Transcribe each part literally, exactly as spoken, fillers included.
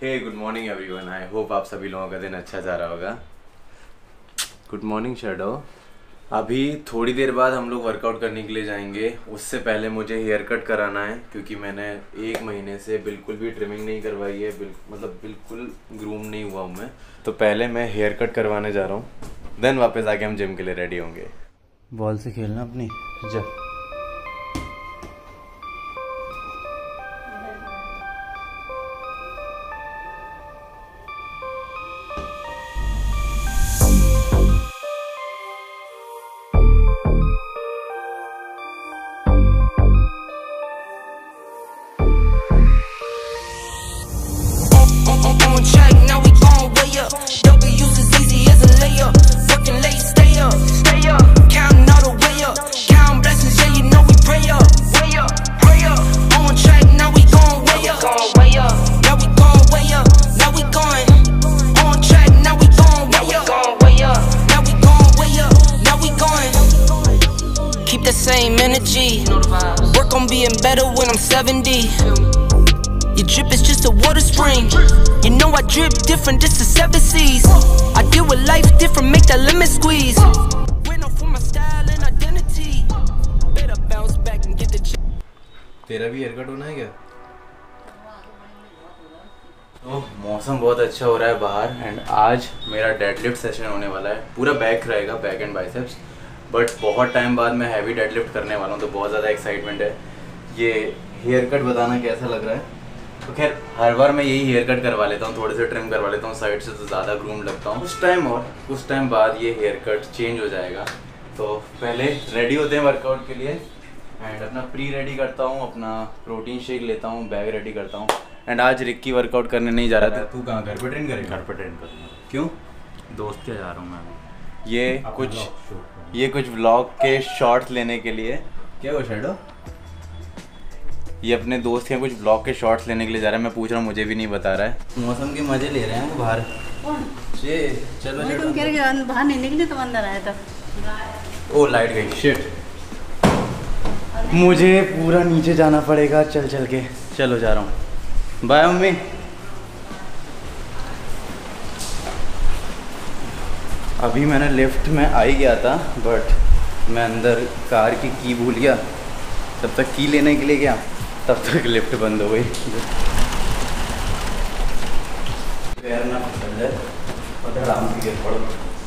Hey good morning everyone, I hope आप सभी लोगों का दिन अच्छा जा रहा होगा। Good morning shadow. अभी थोड़ी देर बाद हम लोग वर्कआउट करने के लिए जाएंगे। उससे पहले मुझे हेयर कट कराना है क्योंकि मैंने एक महीने से बिल्कुल भी ट्रिमिंग नहीं करवाई है, बिल, मतलब बिल्कुल ग्रूम नहीं हुआ हूँ मैं। तो पहले मैं हेयर कट करवाने जा रहा हूँ, देन वापस आके हम जिम के लिए रेडी होंगे। बॉल से खेलना अपनी जा। Same energy. Work on being better when I'm seventy. Your drip is just a water spring. You know I drip different, this is seven seas. I deal with life different, make that lemon squeeze. Went off for my style and identity. Better bounce back and get the ch- तेरा भी hair cut होना है क्या? तो मौसम बहुत अच्छा हो रहा है बाहर एंड आज मेरा डेडलिफ्ट सेशन होने वाला है। पूरा बैक रहेगा, बैक एंड बाइसेप्स, बट बहुत टाइम बाद मैं हैवी डेडलिफ्ट करने वाला हूँ तो बहुत ज़्यादा एक्साइटमेंट है। ये हेयर कट बताना कैसा लग रहा है? तो खैर हर बार मैं यही हेयर कट करवा लेता हूँ, थोड़े से ट्रिम करवा लेता हूँ साइड से, तो ज़्यादा ग्रूम लगता हूँ उस टाइम, और उस टाइम बाद ये हेयर कट चेंज हो जाएगा। तो पहले रेडी होते हैं वर्कआउट के लिए एंड अपना प्री रेडी करता हूँ, अपना प्रोटीन शेक लेता हूँ, बैग रेडी करता हूँ। एंड आज रिक्की वर्कआउट करने नहीं जा रहा था। तू कहाँ, घर पे ट्रेन करेगा? घर पे ट्रेन करूँगा। क्यों? दोस्त के जा रहा हूँ मैं। ये कुछ ये कुछ व्लॉग के शॉर्ट्स लेने के लिए। क्या हो शैडो? ये अपने दोस्त के कुछ व्लॉग के शॉर्ट्स लेने के लिए जा रहा है। मैं पूछ रहा हूँ, मुझे भी नहीं बता रहा है। मौसम के मजे ले रहे हैं वो बाहर। ये चलो तुम कह रहे बाहर नहीं निकले तो अंदर आया था। ओ लाइट गई, शिट। मुझे पूरा नीचे जाना पड़ेगा चल चल के। चलो जा रहा हूँ, बाय मम्मी। अभी मैंने लिफ्ट में आ ही गया था बट मैं अंदर कार की की भूल गया। तब तक की लेने के लिए गया, तब तक लिफ्ट बंद हो गई। पैर ना फिसल जाए और आराम से गिर पड़ो।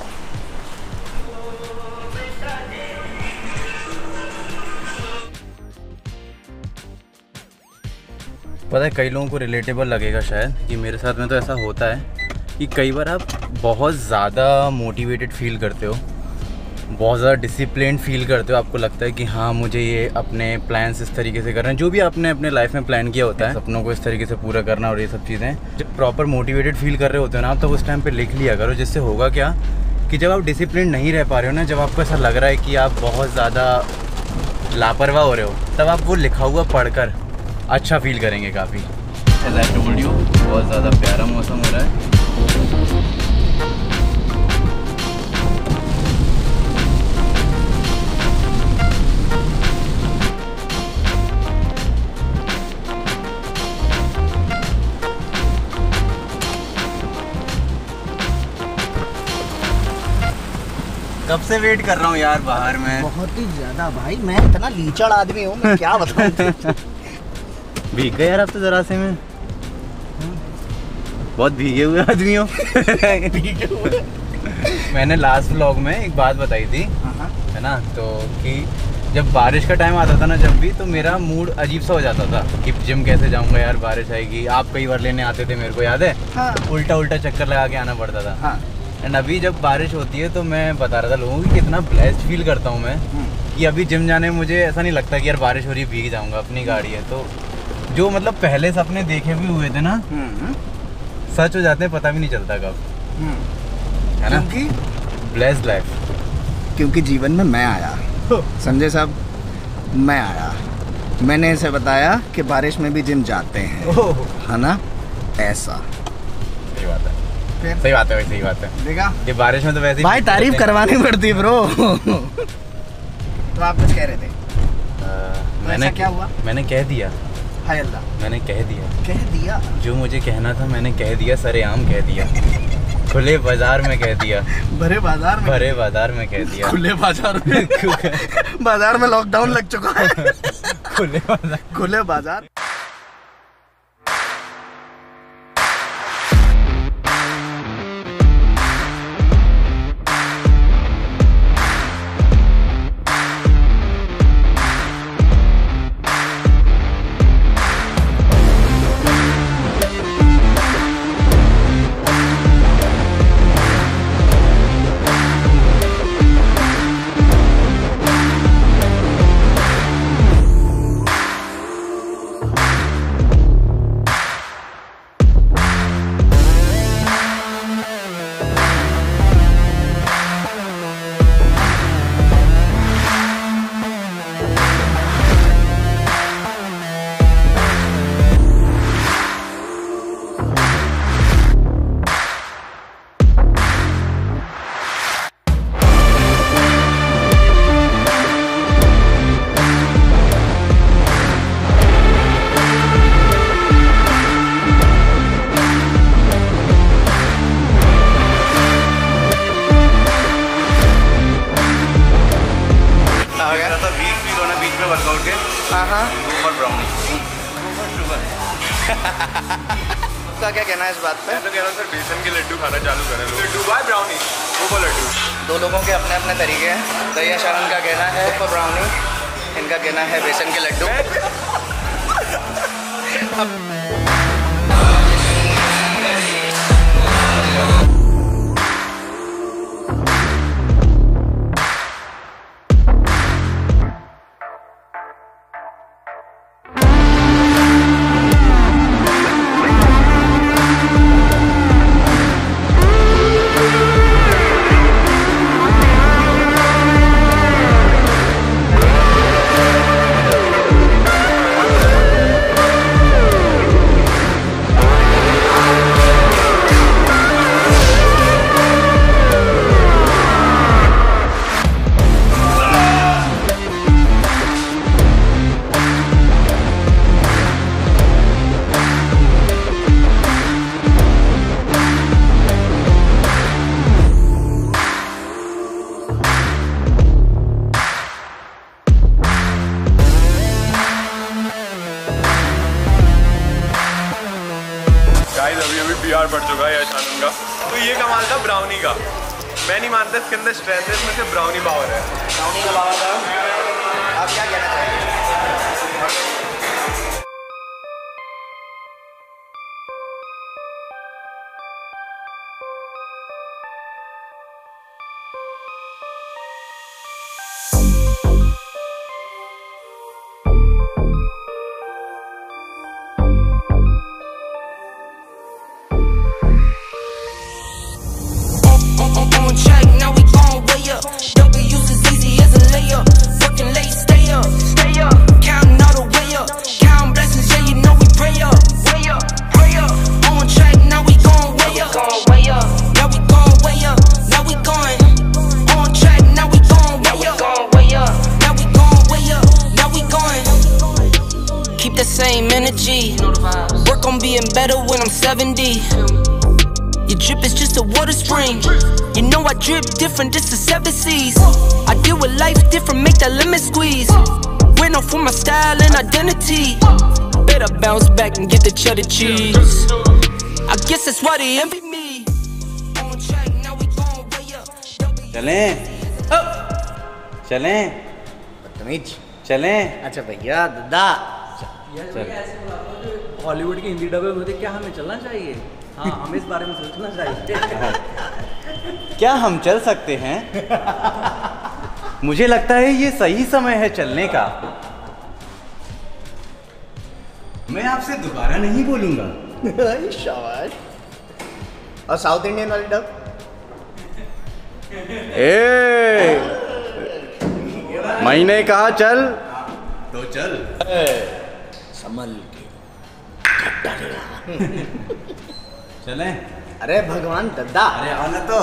पता है कई लोगों को रिलेटेबल लगेगा शायद कि मेरे साथ में तो ऐसा होता है कि कई बार आप बहुत ज़्यादा मोटिवेटेड फील करते हो, बहुत ज़्यादा डिसिप्लिन फील करते हो। आपको लगता है कि हाँ मुझे ये अपने प्लान्स इस तरीके से करना है, जो भी आपने अपने लाइफ में प्लान किया होता है, सपनों को इस तरीके से पूरा करना और ये सब चीज़ें। जब प्रॉपर मोटिवेटेड फील कर रहे होते हो ना आप, तो उस टाइम पे लिख लिया करो। जिससे होगा क्या कि जब आप डिसिप्लिन नहीं रह पा रहे हो ना, जब आपको ऐसा लग रहा है कि आप बहुत ज़्यादा लापरवाह हो रहे हो, तब आप वो लिखा हुआ पढ़कर अच्छा फील करेंगे काफ़ी। एज़ आई टोल्ड यू, बहुत ज़्यादा प्यारा मौसम हो रहा है। कब से वेट कर रहा हूँ यार बाहर में। बहुत ही ज्यादा भाई, मैं इतना लीचड़ आदमी हूँ, मैं क्या बताऊँ। भीग गए यार आप तो जरा से में, बहुत भीगे हुए आदमी हो। भीगे हुए। मैंने लास्ट व्लॉग में एक बात बताई थी, है ना, तो कि जब बारिश का टाइम आता था ना, जब भी, तो मेरा मूड अजीब सा हो जाता था कि जिम कैसे जाऊंगा यार, बारिश आएगी। आप कई बार लेने आते थे मेरे को, याद है? हाँ। उल्टा उल्टा चक्कर लगा के आना पड़ता था। हाँ। एंड अभी जब बारिश होती है तो मैं बता रहा था लोगों को कितना ब्लेस्ड फील करता हूँ मैं, कि अभी जिम जाने में मुझे ऐसा नहीं लगता कि यार बारिश हो रही है भीग जाऊँगा, अपनी गाड़ी है। तो जो मतलब पहले सपने देखे भी हुए थे ना, सच हो जाते हैं, पता भी नहीं चलता कब, है ना? क्योंकि ब्लेस्ड लाइफ, क्योंकि जीवन में मैं आया, समझे साहब, मैं आया, मैंने इसे बताया कि बारिश में भी जिम जाते हैं, है ना? ऐसा सही बात है, सही बात है भाई, सही बात है। देखा ये बारिश में तो वैसे भाई तारीफ करवानी पड़ती ब्रो। तो आप कुछ कह रहे थे? आ, मैंने क्या हुआ? मैंने कह दिया हाय अल्लाह, मैंने कह दिया कह दिया जो मुझे कहना था, मैंने कह दिया, सरेआम कह दिया, खुले बाजार में कह दिया, भरे बाजार में भरे बाजार में कह दिया, खुले बाजार में बाजार में लॉकडाउन लग चुका है। खुले बाजार खुले बाजार। का क्या कहना है इस बात पे? मैं तो कह रहा हूँ सर बेसन के लड्डू खाना चालू करें। लड्डू बाय ब्राउनी, वो वो लड्डू। दो लोगों के अपने अपने तरीके हैं। दरिया शारण का कहना है वो ब्राउनी, इनका कहना है बेसन के लड्डू। अभी अभी बिहार पड़ चुका है शानन का। तो ये कमाल था ब्राउनी का। मैं नहीं मानता इसके अंदर स्ट्रेंथ है, इसमें से ब्राउनी पावर है। ब्राउनी का पावर था। आप क्या कहना चाहेंगे? Same energy. Work on being better when I'm seventy. Your drip is just a water spring. You know I drip different, this is seven seas. I deal with life different, make that lemon squeeze. Went off for my style and identity. Better bounce back and get the cheddar cheese. I guess that's why they envy me. On track, now we gon' way up. चलें चलें बदतमीज। चलें। अच्छा भैया दादा Hollywood की हिंदी डबे में क्या हमें चलना चाहिए? हाँ, हमें इस बारे में सोचना चाहिए। क्या हम चल सकते हैं? मुझे लगता है ये सही समय है चलने का। मैं आपसे दोबारा नहीं बोलूंगा। शाबाश। और साउथ इंडियन वाली डब? ए मैंने कहा चल तो चल। संभल के चलें। अरे भगवान दद्दा, अरे आना तो।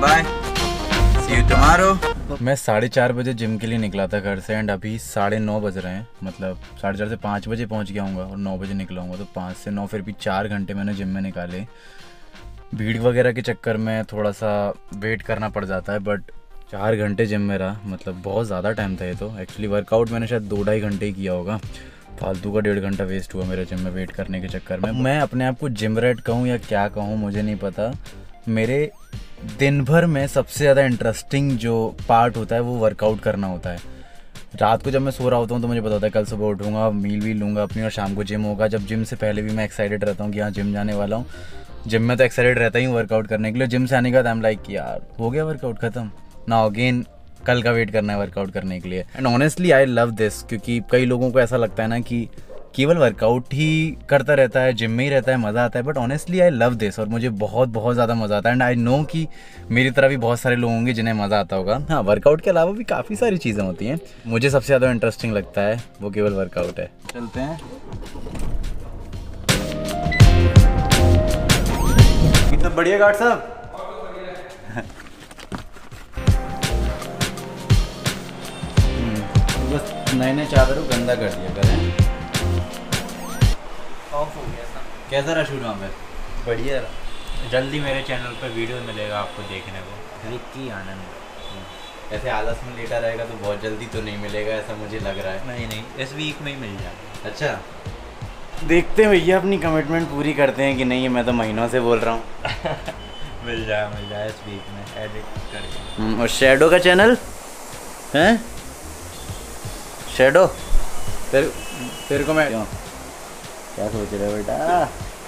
Bye, see you tomorrow. मैं साढ़े चार बजे जिम के लिए निकला था घर से एंड अभी साढ़े नौ बज रहे हैं, मतलब साढ़े चार से पाँच बजे पहुंच गया हूँ और नौ बजे निकला हूँ, तो पाँच से नौ फिर भी चार घंटे मैंने जिम में निकाले। भीड़ वगैरह के चक्कर में थोड़ा सा वेट करना पड़ जाता है, बट चार घंटे जिम में रहा, मतलब बहुत ज़्यादा टाइम था ये तो। एक्चुअली वर्कआउट मैंने शायद दो ढाई घंटे ही किया होगा, फालतू का डेढ़ घंटा वेस्ट हुआ मेरे जिम में वेट करने के चक्कर में। मैं अपने आप को जिम रैट कहूँ या क्या कहूँ मुझे नहीं पता। मेरे दिन भर में सबसे ज़्यादा इंटरेस्टिंग जो पार्ट होता है वो वर्कआउट करना होता है। रात को जब मैं सो रहा होता हूँ तो मुझे पता होता है कल सुबह उठूँगा, मील वील लूँगा अपनी और शाम को जिम होगा। जब जिम से पहले भी मैं एक्साइटेड रहता हूँ कि हाँ जिम जाने वाला हूँ। जिम में तो एक्साइटेड रहता ही हूँ वर्कआउट करने के लिए। जिम से आने के बाद आई एम लाइक यार हो गया वर्कआउट ख़त्म ना, अगेन कल का वेट करना है वर्कआउट करने के लिए। And honestly I love this, क्योंकि कई लोगों को ऐसा लगता है ना कि केवल वर्कआउट ही करता रहता है, जिम में ही रहता है, मज़ा आता है, but honestly I love this और मुझे बहुत बहुत ज़्यादा मज़ा आता है। एंड आई नो कि मेरी तरह भी बहुत सारे लोग होंगे जिन्हें मज़ा आता होगा। हाँ, वर्कआउट के अलावा भी काफ़ी सारी चीज़ें होती हैं, मुझे सबसे ज़्यादा इंटरेस्टिंग लगता है वो केवल वर्कआउट है। चलते हैं। तो बढ़िया गार्ड साहब, बस नए नए चादरों गंदा कर दिया करें। ऑफ हो गया था। कैसा रहा शूट वहाँ पे? बढ़िया रहा। जल्दी मेरे चैनल पर वीडियो मिलेगा आपको देखने को, रिक्की आनंद। ऐसे आलस में लेटा रहेगा तो बहुत जल्दी तो नहीं मिलेगा, ऐसा मुझे लग रहा है। नहीं नहीं, इस वीक में ही मिल जाएगा। अच्छा, देखते हैं भैया अपनी कमिटमेंट पूरी करते हैं कि नहीं। मैं तो महीनों से बोल रहा हूँ। मिल जाए मिल जाए इस वीक में एडिट करके। और शैडो का चैनल है? शैडो तेरे तेरे को मैं क्या सोच रहे हो बेटा?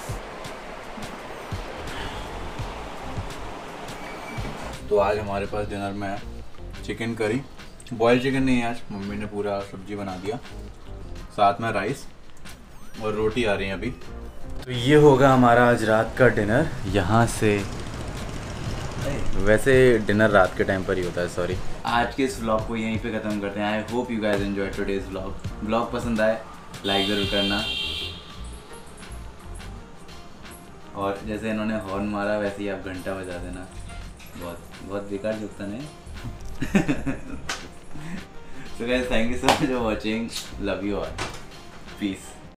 तो आज हमारे पास डिनर में है चिकन करी, बॉयल चिकन नहीं है आज, मम्मी ने पूरा सब्जी बना दिया, साथ में राइस और रोटी आ रही है अभी। तो ये होगा हमारा आज रात का डिनर। यहाँ से वैसे डिनर रात के टाइम पर ही होता है, सॉरी। आज के इस व्लॉग को यहीं पे ख़त्म करते हैं। I hope you guys enjoy today's vlog. Vlog पसंद आए लाइक ज़रूर करना, और जैसे इन्होंने हॉर्न मारा वैसे ही आप घंटा बजा देना। बहुत बहुत बेकार जुगता नहीं। So guys, thank you so much for watching, love you all, piece.